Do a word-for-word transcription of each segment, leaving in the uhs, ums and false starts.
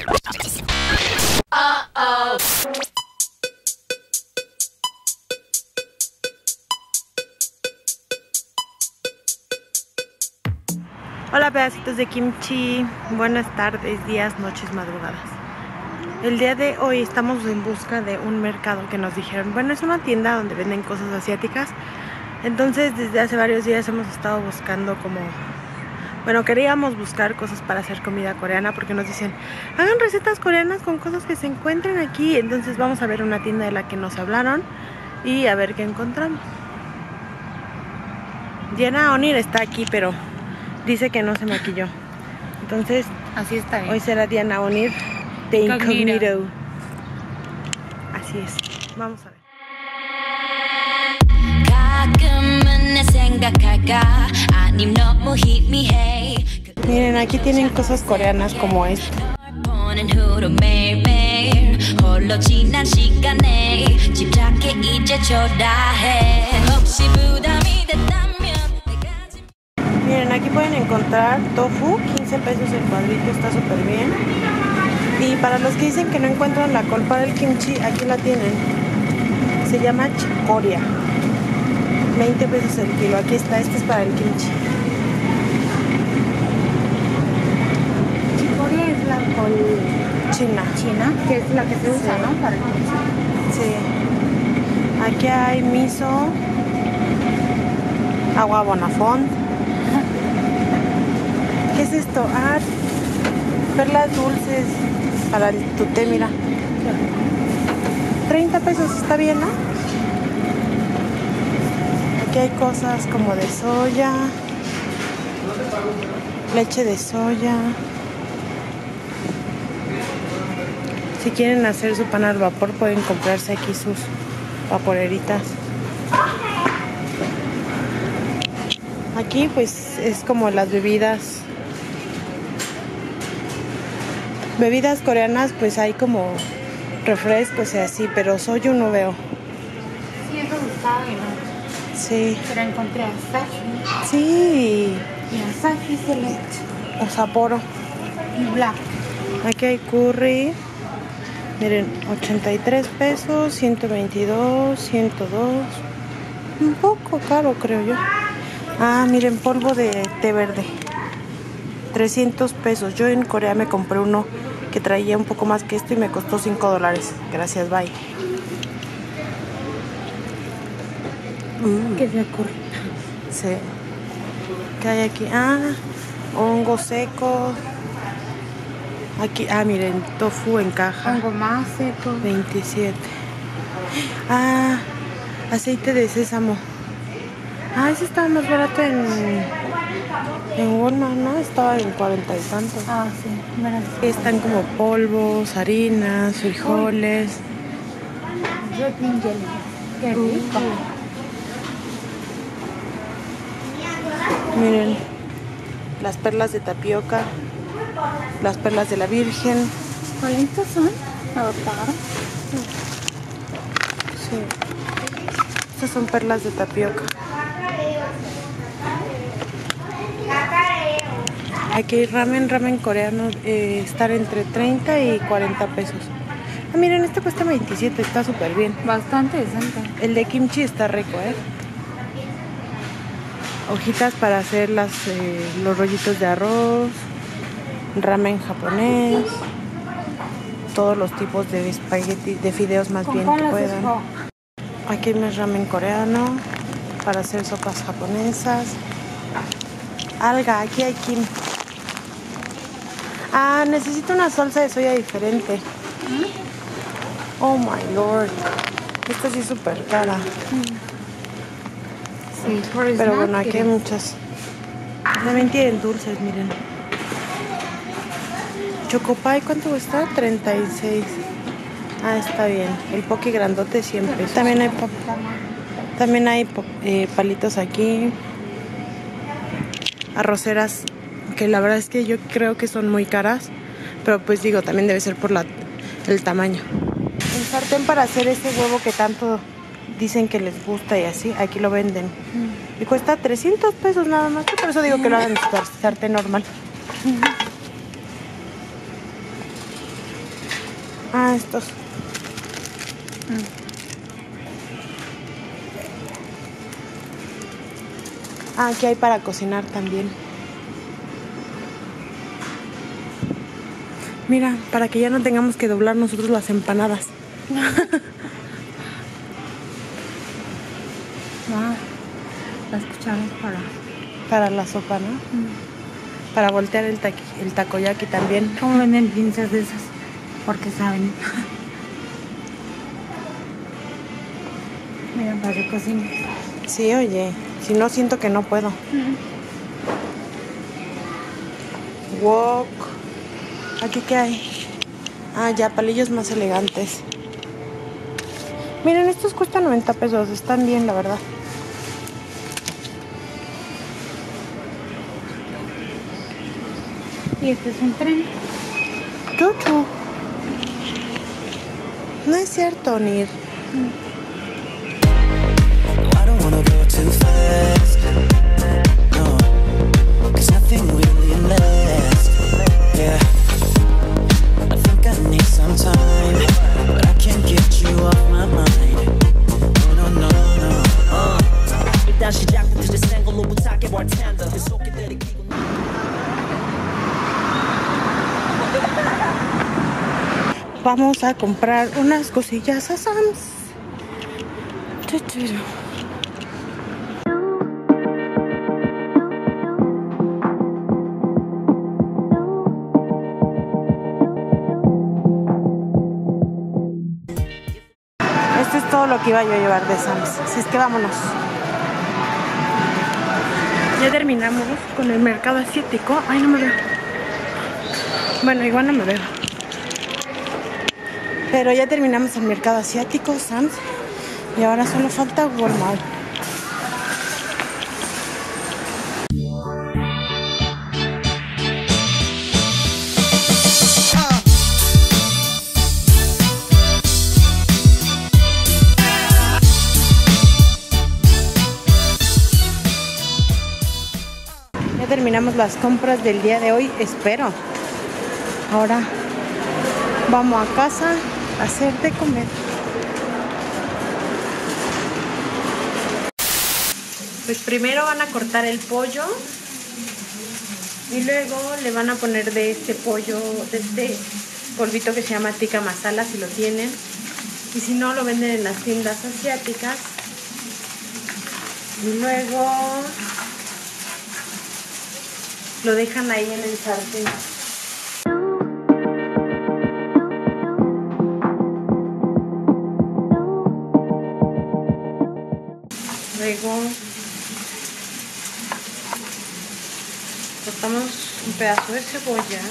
Uh-oh. Hola pedacitos de kimchi, buenas tardes, días, noches, madrugadas. El día de hoy estamos en busca de un mercado que nos dijeron, bueno, es una tienda donde venden cosas asiáticas. Entonces desde hace varios días hemos estado buscando como, bueno, queríamos buscar cosas para hacer comida coreana porque nos dicen, hagan recetas coreanas con cosas que se encuentren aquí. Entonces vamos a ver una tienda de la que nos hablaron y a ver qué encontramos. Diana Onir está aquí, pero dice que no se maquilló. Entonces, así está bien. Hoy será Diana Onir de Incognito. Así es. Vamos a ver. Miren, aquí tienen cosas coreanas como esta. Miren, aquí pueden encontrar tofu, quince pesos el cuadrito, está súper bien. Y para los que dicen que no encuentran la col para el kimchi, aquí la tienen. Se llama chicoria. veinte pesos el kilo, aquí está, este es para el kimchi. Chicoria es la col china. China, que es la que se usa, sí, ¿no? Para el kimchi. Sí. Aquí hay miso, agua Bonafont. ¿Qué es esto? Ah, perlas dulces para el tuté, mira. treinta pesos, está bien, ¿no? Aquí hay cosas como de soya, leche de soya. Si quieren hacer su pan al vapor, pueden comprarse aquí sus vaporeritas. Aquí pues es como las bebidas. Bebidas coreanas, pues hay como refrescos y así, pero soju no veo. Sí, eso gustaba y no. Sí. Pero encontré Asahi. Sí. Y Asahi Select. O Sapporo. Y Black. Aquí hay curry. Miren, ochenta y tres pesos, ciento veintidós, ciento dos. Un poco caro, creo yo. Ah, miren, polvo de té verde. trescientos pesos. Yo en Corea me compré uno que traía un poco más que esto y me costó cinco dólares. Gracias, bye. Mm. ¿Qué se ocurre? Sí. ¿Qué hay aquí? Ah, hongo seco. Aquí, ah, miren, tofu en caja. Hongo más seco. veintisiete. Ah, aceite de sésamo. Ah, ese estaba más barato en, en Walmart, ¿no? Estaba en cuarenta y tantos. Ah, sí. Mira. Están como polvos, harinas, frijoles. Red bean jelly. Qué rico. Uh. Miren, las perlas de tapioca, las perlas de la Virgen. ¿Cuáles son? ¿Adoptaron? Sí. Estas son perlas de tapioca. Aquí hay ramen, ramen coreano, eh, estar entre treinta y cuarenta pesos. Ah, miren, este cuesta veintisiete, está súper bien. Bastante decente. El de kimchi está rico, ¿eh? Hojitas para hacer las, eh, los rollitos de arroz, ramen japonés, todos los tipos de espagueti, de fideos más bien que puedan. Aquí hay más ramen coreano para hacer sopas japonesas. Alga, aquí hay kim. Ah, necesito una salsa de soya diferente. Oh my lord. Esta sí es súper cara. Sí, pero bueno, aquí hay muchas. También tienen dulces, miren. Chocopay, ¿cuánto cuesta? treinta y seis. Ah, está bien. El poke grandote siempre. También hay, también hay eh, palitos aquí. Arroceras, que la verdad es que yo creo que son muy caras, pero pues digo, también debe ser por la, el tamaño. El sartén para hacer ese huevo que tanto dicen que les gusta y así, aquí lo venden. Mm. Y cuesta trescientos pesos nada más, por eso digo que lo hagan en sartén normal. Ah, estos. Mm. Ah, aquí hay para cocinar también. Mira, para que ya no tengamos que doblar nosotros las empanadas. Ah, las cucharas para... Para la sopa, ¿no? Mm. Para voltear el, taqui, el takoyaki también. ¿Cómo venden pinzas de esas? Porque saben. Mira, para que cocines. Sí, oye, si no siento que no puedo. Mm. Wok. ¿Aquí qué hay? Ah, ya, palillos más elegantes. Miren, estos cuestan noventa pesos. Están bien, la verdad. Y este es un tren. Chuchu. No es cierto, Nir. I don't wanna go too fast, no, 'cause nothing really lasts, yeah. I think I need some time, but I can't get you off my mind. No, no, no, no. uh. 일단 시작부터 센 걸로 부탁해 bartender. 계속해 내리키고. Vamos a comprar unas cosillas a Sam's. Chuchu. Esto es todo lo que iba yo a llevar de Sam's. Así es que vámonos. Ya terminamos con el mercado asiático. Ay, no me veo. Bueno, igual no me veo. Pero ya terminamos el mercado asiático, Sam's. Y ahora solo falta Walmart. Ya terminamos las compras del día de hoy, espero. Ahora vamos a casa a hacer de comer. Pues primero van a cortar el pollo y luego le van a poner de este pollo, de este polvito que se llama tikka masala si lo tienen. Y si no, lo venden en las tiendas asiáticas. Y luego lo dejan ahí en el sartén. Luego cortamos un pedazo de cebolla.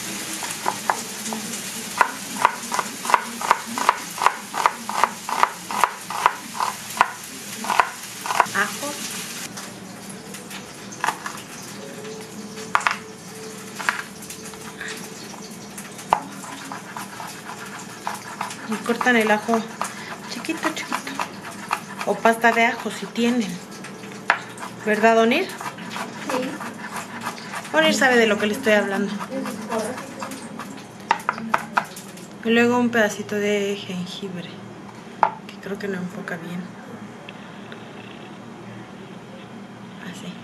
Ajo. Y cortan el ajo chiquito, chiquito. O pasta de ajo si tienen. ¿Verdad, Onir? Sí. Onir sabe de lo que le estoy hablando. Y luego un pedacito de jengibre, que creo que no enfoca bien. Así.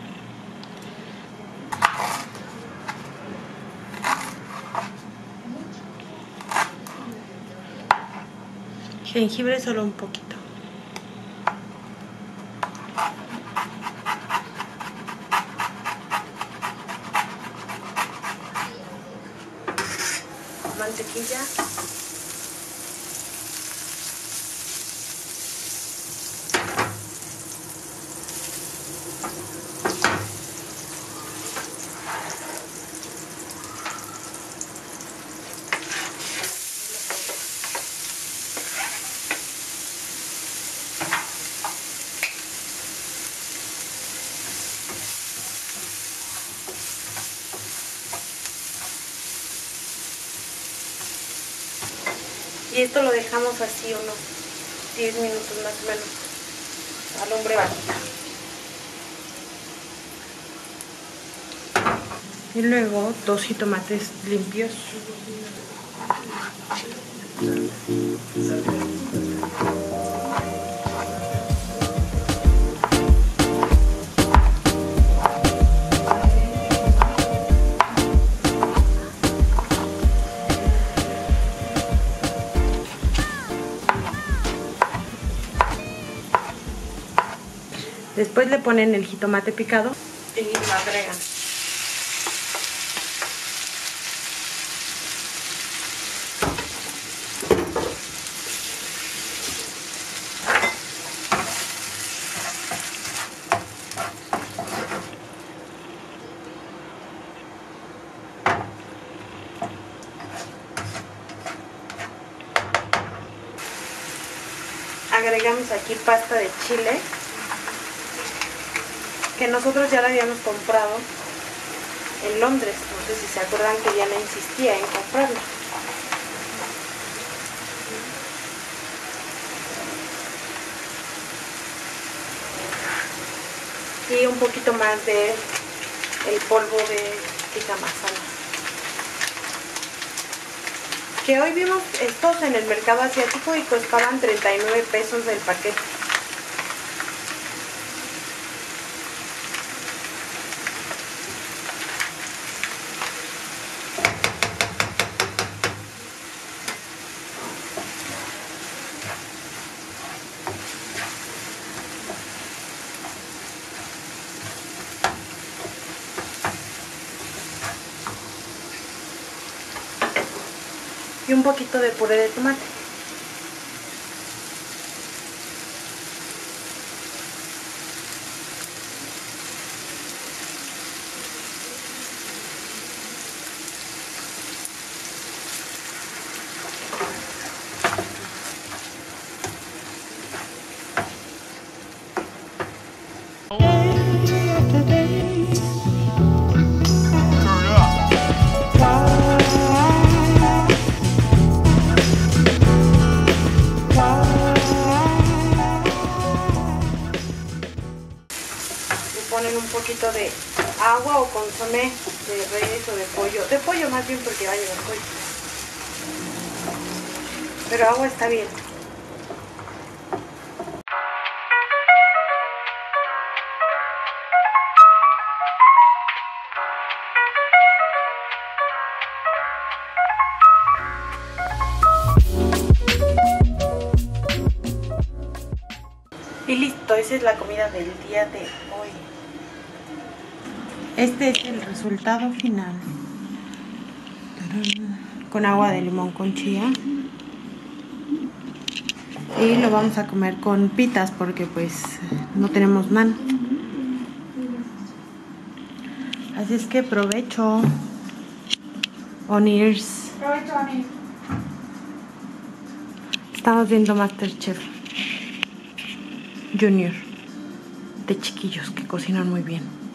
Jengibre solo un poquito. Mantequilla. Y esto lo dejamos así unos diez minutos más o menos a lumbre bajita. Y luego dos jitomates limpios. Después le ponen el jitomate picado y lo agregan. Agregamos aquí pasta de chile, que nosotros ya la habíamos comprado en Londres. No sé si se acuerdan que ya no insistía en comprarla. Y un poquito más de el polvo de tikka masala, que hoy vimos estos en el mercado asiático y costaban treinta y nueve pesos del paquete. Y un poquito de puré de tomate. Ponen un poquito de agua o consomé de res o de pollo, de pollo más bien porque va a llevar pollo, pero agua está bien. Y listo, esa es la comida del día de hoy. Este es el resultado final. Con agua de limón con chía. Y lo vamos a comer con pitas porque pues no tenemos naan. Así es que provecho. Onirs. Provecho, Ani. Estamos viendo MasterChef Junior, de chiquillos que cocinan muy bien.